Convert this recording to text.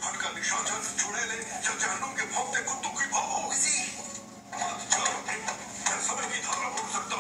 Fun का निशाचर चुड़ैले या जहन्नुम के भौंकते कुत्तों की भाव होगी। मत जाओ, मैं समय की धारा उड़ सकता